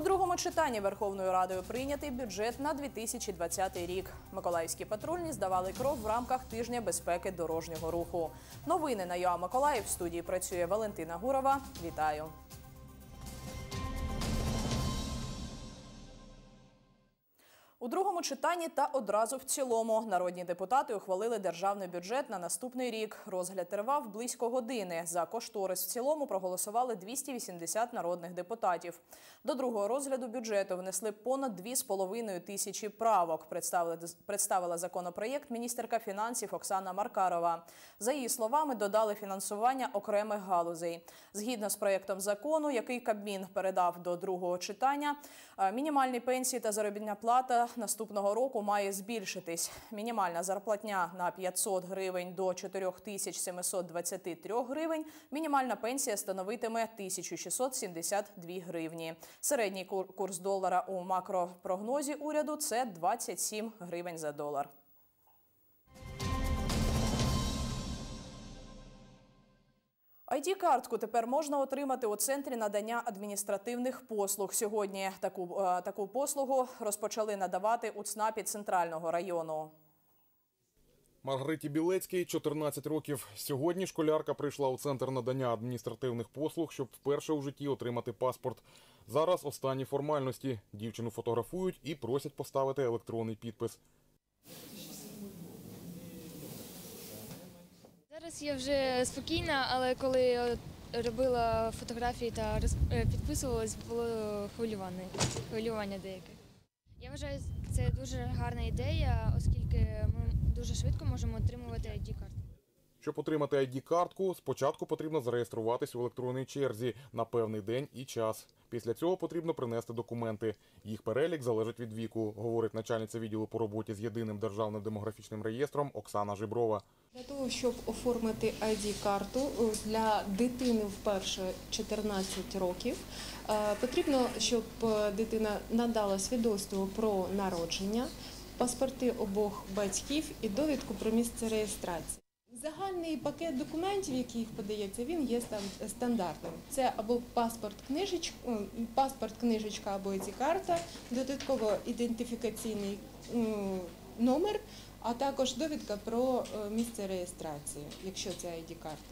У другому читанні Верховною Радою прийнятий бюджет на 2020 рік. Миколаївські патрульні здавали кров в рамках тижня безпеки дорожнього руху. Новини на ЮА Миколаїв. В студії працює Валентина Гурова. Вітаю! У другому читанні та одразу в цілому народні депутати ухвалили державний бюджет на наступний рік. Розгляд тривав близько години. За кошторис в цілому проголосували 280 народних депутатів. До другого розгляду бюджету внесли понад 2,5 тисячі правок. Представила законопроєкт міністерка фінансів Оксана Маркарова. За її словами, додали фінансування окремих галузей. Згідно з проєктом закону, який Кабмін передав до другого читання, мінімальні пенсії та заробітна плата наступного року має збільшитись. Мінімальна зарплатня на 500 гривень до 4723 гривень. Мінімальна пенсія становитиме 1672 гривні. Середній курс долара у макропрогнозі уряду – це 27 гривень за долар. ID-картку тепер можна отримати у Центрі надання адміністративних послуг. Сьогодні таку послугу розпочали надавати у ЦНАПі Центрального району. Маргариті Білецькій 14 років. Сьогодні школярка прийшла у Центр надання адміністративних послуг, щоб вперше у житті отримати паспорт. Зараз останні формальності. Дівчину фотографують і просять поставити електронний підпис. Зараз я вже спокійна, але коли робила фотографії та підписувалась, було хвилювання деяке. Я вважаю, це дуже гарна ідея, оскільки ми дуже швидко можемо отримувати ID-картку. Щоб отримати ID-картку, спочатку потрібно зареєструватись у електронній черзі на певний день і час. Після цього потрібно принести документи. Їх перелік залежить від віку, говорить начальниця відділу по роботі з єдиним державним демографічним реєстром Оксана Жиброва. Для того, щоб оформити ID-карту для дитини вперше 14 років, потрібно, щоб дитина надала свідоцтво про народження, паспорти обох батьків і довідку про місце реєстрації. Загальний пакет документів, який подається, він є стандартним. Це або паспорт, книжечка або ID-карта, додатково ідентифікаційний номер, а також довідка про місце реєстрації, якщо це ID-карта.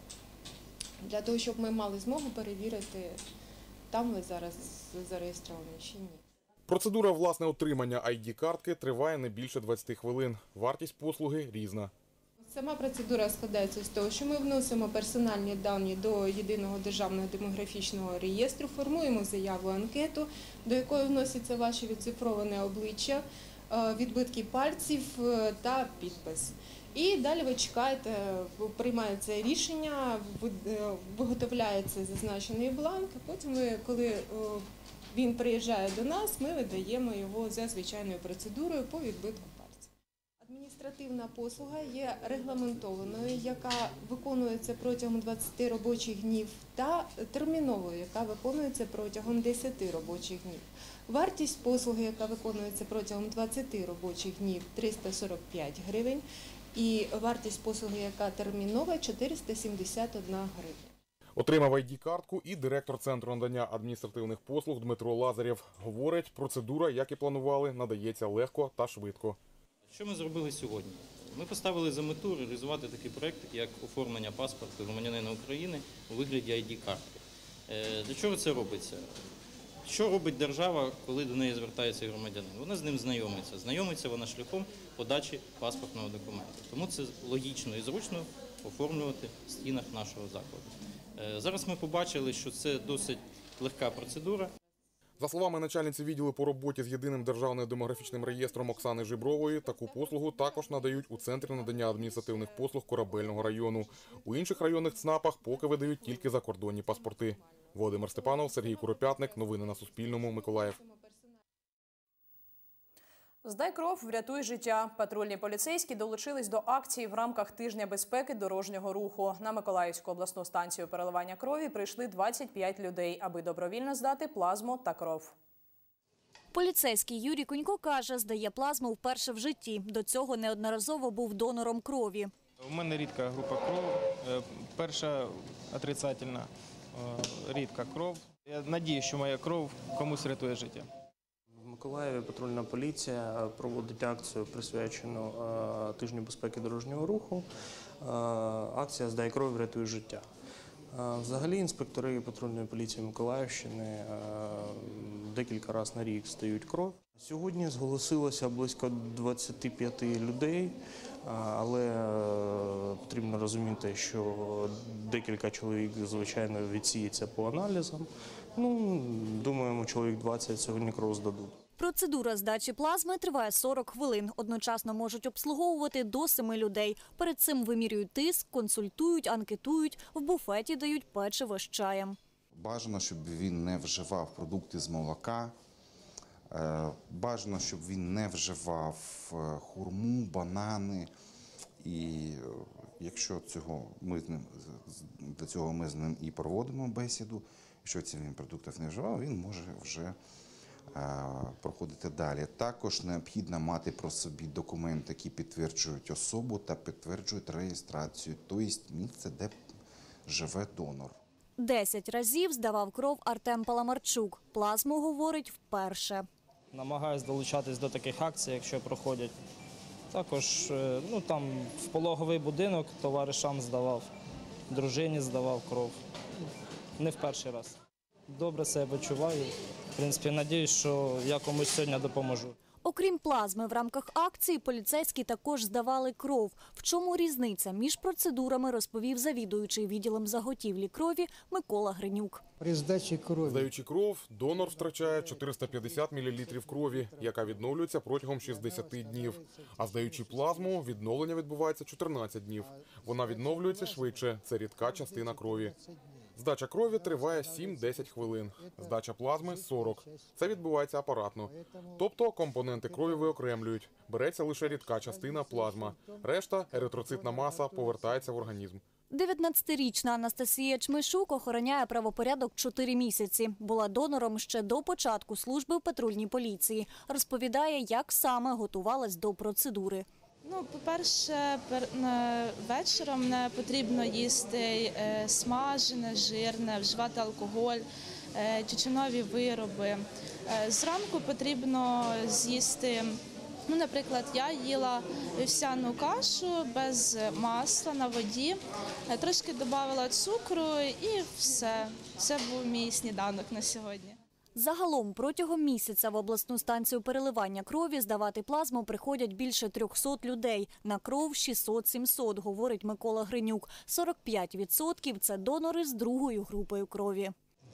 Для того, щоб ми мали змогу перевірити, там ви зараз зареєстровані чи ні. Процедура власне отримання ID-картки триває не більше 20 хвилин. Вартість послуги різна. Сама процедура складається з того, що ми вносимо персональні дані до єдиного державного демографічного реєстру, формуємо заяву, анкету, до якої вносяться ваші відцифровані обличчя, відбитки пальців та підпис. І далі ви чекаєте, приймається рішення, виготовляється зазначений бланк, а потім, коли він приїжджає до нас, ми видаємо його за звичайною процедурою по відбитку пальців. Адміністративна послуга є регламентованою, яка виконується протягом 20 робочих днів, та терміновою, яка виконується протягом 10 робочих днів. Вартість послуги, яка виконується протягом 20 робочих днів – 345 гривень, і вартість послуги, яка термінова – 471 гривня. Отримав ID-картку і директор Центру надання адміністративних послуг Дмитро Лазарєв. Говорить, процедура, як і планували, надається легко та швидко. Що ми зробили сьогодні? Ми поставили за мету реалізувати такий проєкт, як оформлення паспорту громадянина України у вигляді ID-картки. Для чого це робиться? Що робить держава, коли до неї звертається громадянин? Вона з ним знайомиться. Знайомиться вона шляхом подачі паспортного документу. Тому це логічно і зручно оформлювати в стінах нашого закладу. Зараз ми побачили, що це досить легка процедура. За словами начальниці відділу по роботі з єдиним державним демографічним реєстром Оксани Жибрової, таку послугу також надають у Центрі надання адміністративних послуг Корабельного району. У інших районних ЦНАПах поки видають тільки закордонні паспорти. Володимир Степанов, Сергій Куропятник. Новини на Суспільному. Миколаїв. «Здай кров, врятуй життя». Патрульні поліцейські долучились до акції в рамках тижня безпеки дорожнього руху. На Миколаївську обласну станцію переливання крові прийшли 25 людей, аби добровільно здати плазму та кров. Поліцейський Юрій Кунько каже, здає плазму вперше в житті. До цього неодноразово був донором крові. У мене рідка група кров, перша отрицательна рідка кров. Я надію, що моя кров комусь рятує життя. В Миколаєві патрульна поліція проводить акцію, присвячену тижню безпеки дорожнього руху. Акція «Здай кров, врятуй життя». Взагалі інспектори патрульної поліції Миколаївщини декілька разів на рік здають кров. Сьогодні зголосилося близько 25 людей, але потрібно розуміти, що декілька чоловік, звичайно, відсіється по аналізам. Думаємо, чоловік 20 сьогодні кров здадуть. Процедура здачі плазми триває 40 хвилин. Одночасно можуть обслуговувати до 7 людей. Перед цим вимірюють тиск, консультують, анкетують, в буфеті дають печиво з чаєм. Бажано, щоб він не вживав продукти з молока. Бажано, щоб він не вживав хурму, банани. І якщо для цього ми з ним і проводимо бесіду, якщо ці він продуктів не вживав, він може вже проходити далі. Також необхідно мати про собі документи, які підтверджують особу та підтверджують реєстрацію, тобто місце, де живе донор. 10 разів здавав кров Артем Паламарчук. Плазму, говорить, вперше. Намагаюсь долучатись до таких акцій, якщо проходять. Також там в пологовий будинок товаришам здавав, дружині здавав кров. Не в перший раз. Добре себе почуваю. В принципі, надіюсь, що я комусь сьогодні допоможу. Окрім плазми, в рамках акції поліцейські також здавали кров. В чому різниця між процедурами, розповів завідуючий відділом заготівлі крові Микола Гринюк. При здачі крові. Здаючи кров, донор втрачає 450 мл крові, яка відновлюється протягом 60 днів. А здаючи плазму, відновлення відбувається 14 днів. Вона відновлюється швидше, це рідка частина крові. Здача крові триває 7-10 хвилин, здача плазми – 40. Це відбувається апаратно. Тобто компоненти крові виокремлюють. Береться лише рідка частина плазма. Решта – еритроцитна маса, повертається в організм. 19-річна Анастасія Чмишук охороняє правопорядок 4 місяці. Була донором ще до початку служби в патрульній поліції. Розповідає, як саме готувалась до процедури. По-перше, вечором не потрібно їсти смажене, жирне, вживати алкоголь, тютюнові вироби. Зранку потрібно з'їсти, наприклад, я їла вівсяну кашу без масла на воді, трошки додавала цукру і все. Це був мій сніданок на сьогодні. Загалом протягом місяця в обласну станцію переливання крові здавати плазму приходять більше 300 людей. На кров 600-700, говорить Микола Гринюк. 45% – це донори з другою групою крові.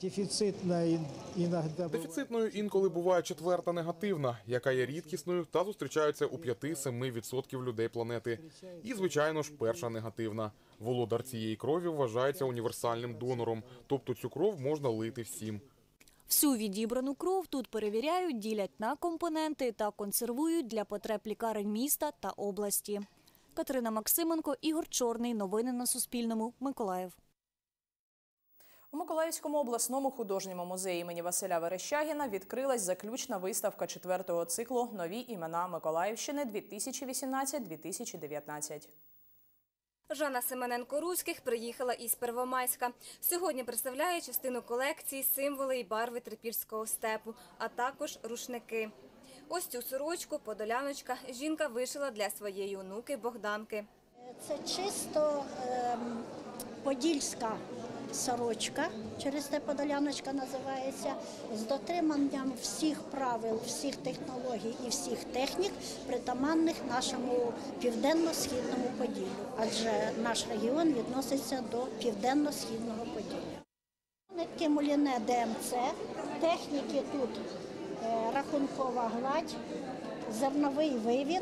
Дефіцитною інколи буває четверта негативна, яка є рідкісною та зустрічається у 5-7% людей планети. І, звичайно ж, перша негативна. Володар цієї крові вважається універсальним донором, тобто цю кров можна лити всім. Всю відібрану кров тут перевіряють, ділять на компоненти та консервують для потреб лікарень міста та області. Катерина Максименко, Ігор Чорний. Новини на Суспільному. Миколаїв. У Миколаївському обласному художньому музеї імені Василя Верещагіна відкрилась заключна виставка 4-го циклу «Нові імена Миколаївщини 2018-2019». Жанна Семененко-Руських приїхала із Первомайська. Сьогодні представляє частину колекції символи і барви трипільського степу, а також рушники. Ось цю сорочку подоляночка жінка вишила для своєї онуки Богданки. Це чисто подільська сорочка, через те подоляночка називається, з дотриманням всіх правил, всіх технологій і всіх технік, притаманних нашому південно-східному Поділлю. Адже наш регіон відноситься до південно-східного Поділля. Нитки муліне ДМЦ, техніки тут рахункова гладь, зерновий вивід,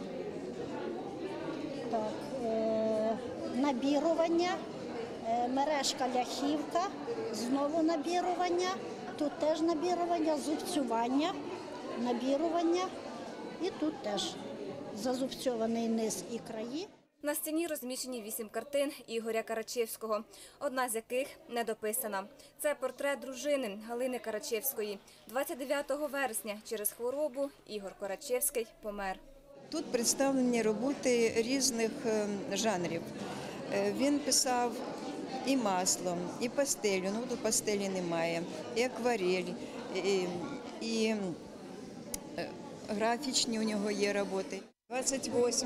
набірування, мережка ляхівка, знову набірування, тут теж набірування, зубцювання, набірування і тут теж зазубцьований низ і краї. На стіні розміщені 8 картин Ігоря Карачевського, одна з яких не дописана. Це портрет дружини Галини Карачевської. 29 вересня через хворобу Ігор Карачевський помер. Тут представлені роботи різних жанрів. Він писав і маслом, і пастелью. Ну, тут пастелі немає, і акварель, і графічні у нього є роботи. 28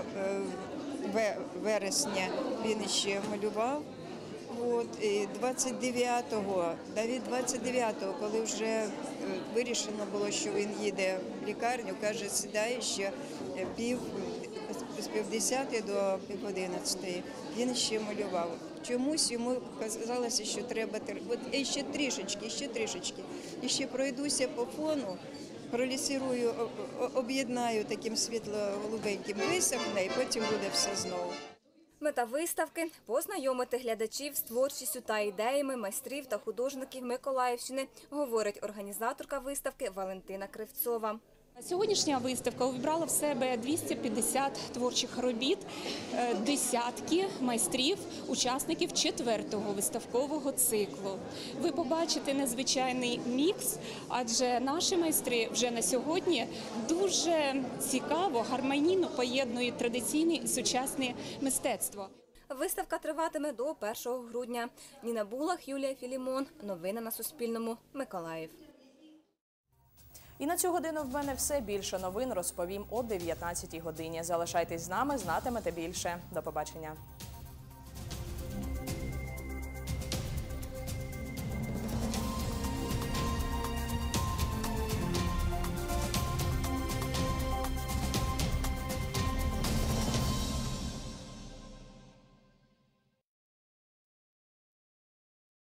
вересня він ще малював. І 29-го, навіть 29-го, коли вже вирішено було, що він їде в лікарню, каже, сідає ще з 10 до 11. Він ще малював. Чомусь йому казалося, що треба ще трішечки. І ще пройдуся по фону, пролісирую, об'єднаю таким світло-голубеньким висохне, і потім буде все знову. Мета виставки – познайомити глядачів з творчістю та ідеями майстрів та художників Миколаївщини, говорить організаторка виставки Валентина Кривцова. Сьогоднішня виставка увібрала в себе 250 творчих робіт, десятки майстрів, учасників 4-го виставкового циклу. Ви побачите незвичайний мікс, адже наші майстри вже на сьогодні дуже цікаво, гармонійно поєднують традиційне і сучасне мистецтво. Виставка триватиме до 1 грудня. Ніна Булах, Юлія Філімон. Новини на Суспільному. Миколаїв. І на цю годину в мене все. Більше новин розповім о 19-й годині. Залишайтесь з нами, знатимете більше. До побачення.